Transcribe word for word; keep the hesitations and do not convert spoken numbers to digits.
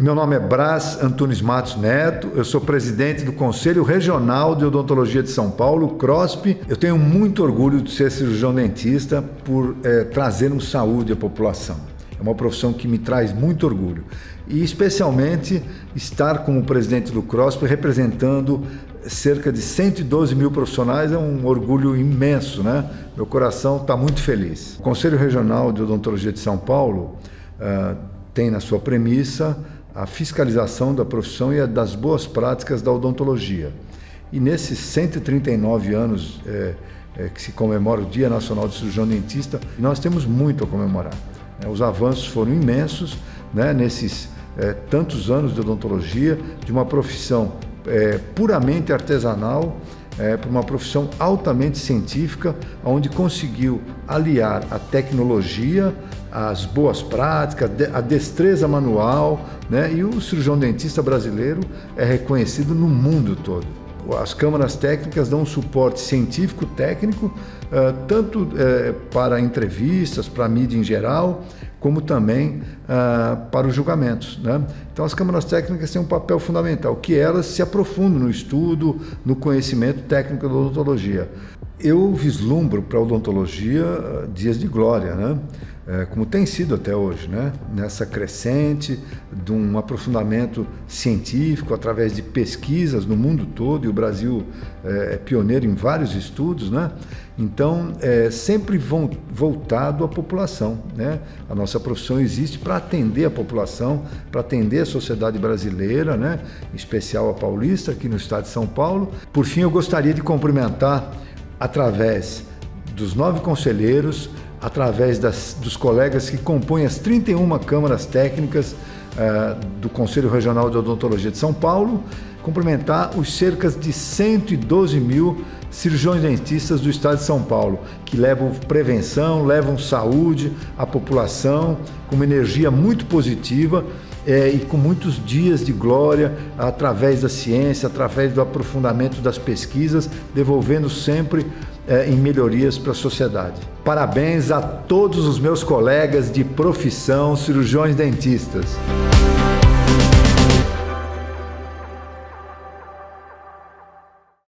Meu nome é Brás Antunes Matos Neto, eu sou presidente do Conselho Regional de Odontologia de São Paulo, CROSP. Eu tenho muito orgulho de ser cirurgião dentista por é, trazermos saúde à população. É uma profissão que me traz muito orgulho. E especialmente estar como presidente do CROSP representando cerca de cento e doze mil profissionais é um orgulho imenso, né? Meu coração está muito feliz. O Conselho Regional de Odontologia de São Paulo uh, tem na sua premissa a fiscalização da profissão e das boas práticas da odontologia. E nesses cento e trinta e nove anos é, é, que se comemora o Dia Nacional do Cirurgião Dentista, nós temos muito a comemorar. É, os avanços foram imensos, né, nesses é, tantos anos de odontologia, de uma profissão é, puramente artesanal, é, para uma profissão altamente científica, onde conseguiu aliar a tecnologia, as boas práticas, a destreza manual, né? E o cirurgião dentista brasileiro é reconhecido no mundo todo. As câmaras técnicas dão um suporte científico-técnico, uh, tanto uh, para entrevistas, para a mídia em geral, como também uh, para os julgamentos, né? Então as câmaras técnicas têm um papel fundamental, que elas se aprofundam no estudo, no conhecimento técnico da odontologia. Eu vislumbro para a odontologia uh, dias de glória, né? É, como tem sido até hoje, né? Nessa crescente de um aprofundamento científico através de pesquisas no mundo todo, e o Brasil é, é pioneiro em vários estudos, né? Então, é sempre voltado à população, né? A nossa profissão existe para atender a população, para atender a sociedade brasileira, né? Em especial a paulista, aqui no estado de São Paulo. Por fim, eu gostaria de cumprimentar, através dos nove conselheiros, através das, dos colegas que compõem as trinta e uma câmaras técnicas uh, do Conselho Regional de Odontologia de São Paulo, cumprimentar os cerca de cento e doze mil cirurgiões dentistas do estado de São Paulo, que levam prevenção, levam saúde à população, com uma energia muito positiva é, e com muitos dias de glória, através da ciência, através do aprofundamento das pesquisas, devolvendo sempre É, em melhorias para a sociedade. Parabéns a todos os meus colegas de profissão, cirurgiões dentistas.